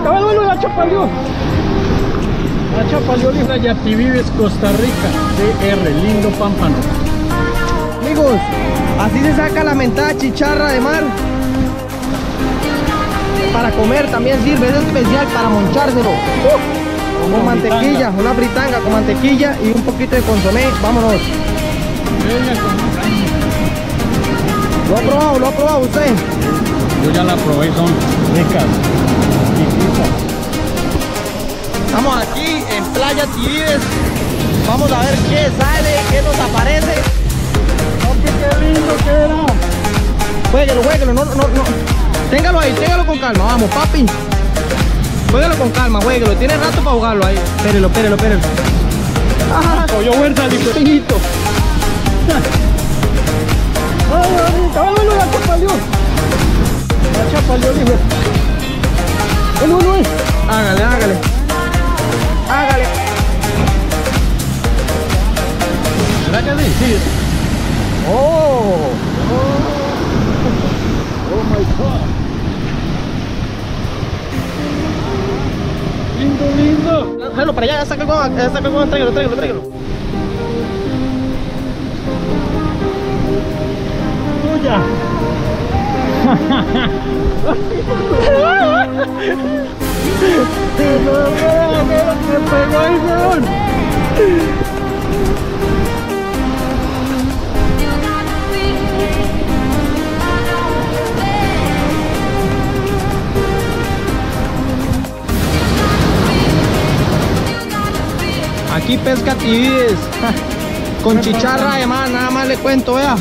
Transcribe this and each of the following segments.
Caballo, la chapaleó. La chapaleó, Isla Yativives, Costa Rica. DR, lindo pámpano. Amigos, así se saca la mentada chicharra de mar. Para comer también sirve, es especial para monchárselo. Con mantequilla, una fritanga con mantequilla y un poquito de consomé. Vámonos. Lo ha probado usted. Yo ya la probé, son ricas. Estamos aquí en Playa Tivives. Vamos a ver qué sale, qué nos aparece. ¡Papi, qué lindo que era! Jueguelo, no. Téngalo ahí, téngalo con calma, vamos, papi. Jueguelo con calma, jueguelo. Tiene rato para jugarlo ahí. Espérelo. Cogió fuerza, dijo. Hijito. ¡Ay, caballo, la chapaleó! La chapaleó, dijo. ¡Uno! Hágale. ¿Verdad que sí? Sí. Oh my God. Lindo. Déjalo para allá, saca el goma, tráigalo. Tuya. Me pegó ahí, weón. Aquí pesca Tivives. Con chicharra de mar, nada más le cuento, vea.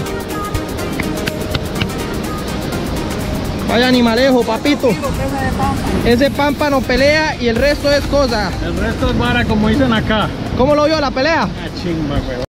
Vaya animalejo, papito. Ese pámpano pelea y el resto es cosa. El resto es vara, como dicen acá. ¿Cómo lo vio la pelea? Ah, chimba, weón.